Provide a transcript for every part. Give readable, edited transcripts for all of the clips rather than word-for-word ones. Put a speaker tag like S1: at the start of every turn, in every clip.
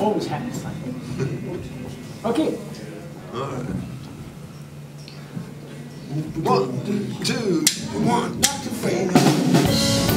S1: always happy fun. Okay.
S2: All right. 1, 2, 1.
S1: Not too afraid.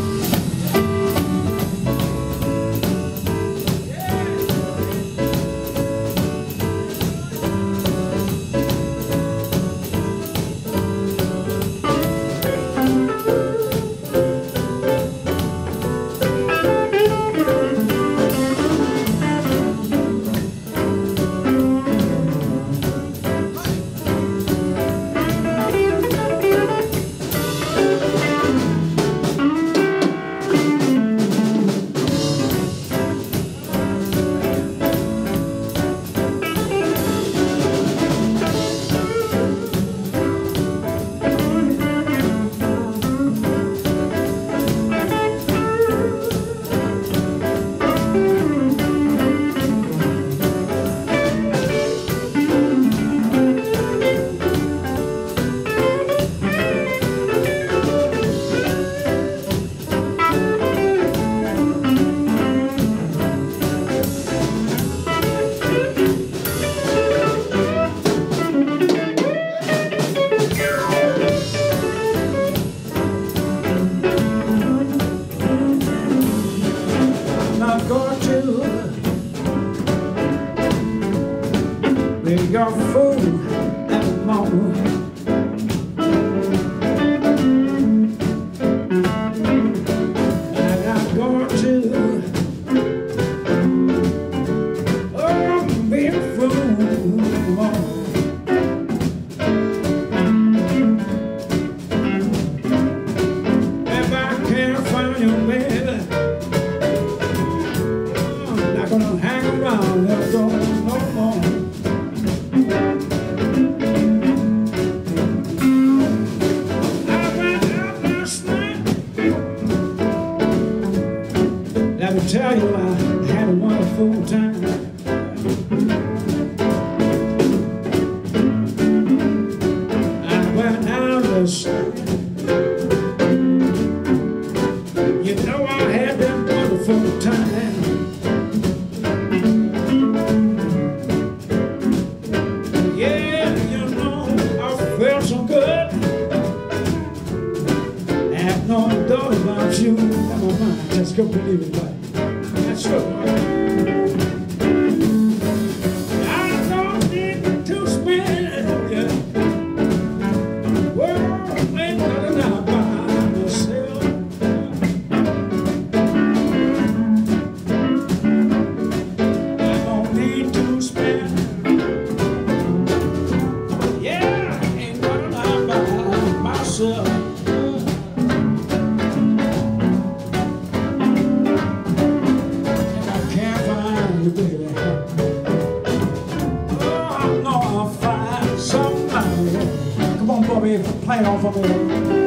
S1: Your food at the moment. And I'm going to be a fool at the moment. If I can't find you, baby, I'm not gonna hang around there no more. Let me tell you, I had a wonderful time. I went out to sea. You know I had that wonderful time. Yeah, you know I felt so good. I had no doubt about you. Never mind, just go believe it, buddy. That's right. I don't need to spend, yeah. Well, ain't nothing about myself. I don't need to spend. Yeah, ain't nothing about myself. Play it off of me.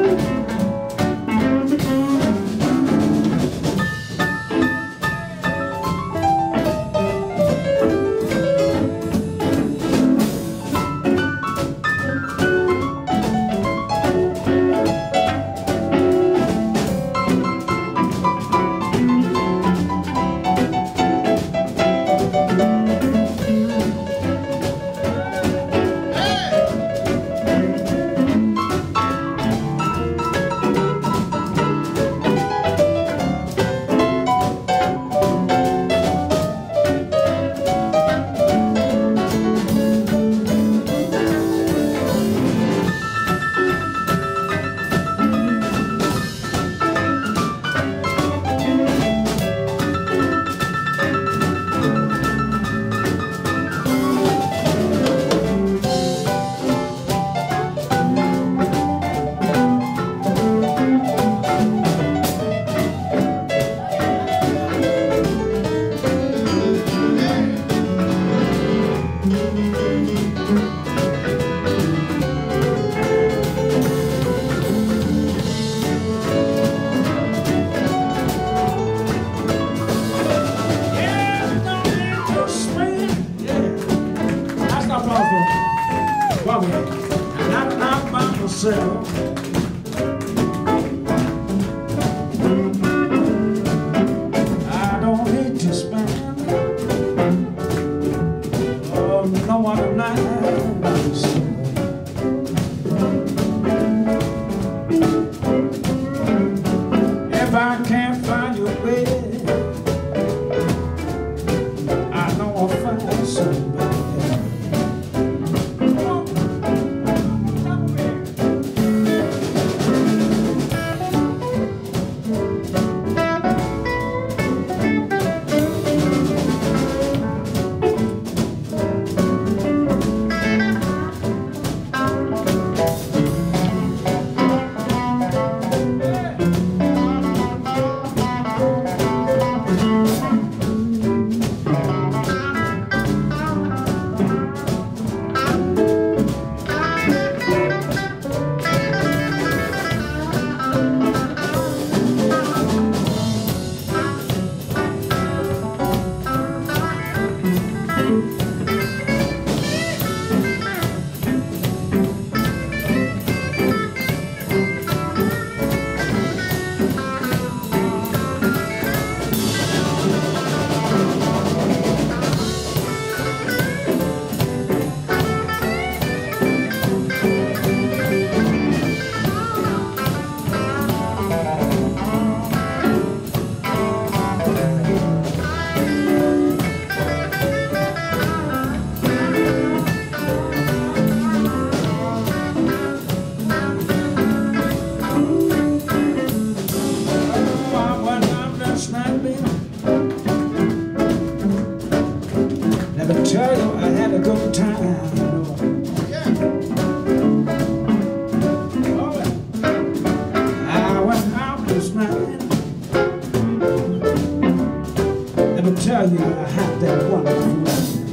S1: never tell you I have that wonderful love.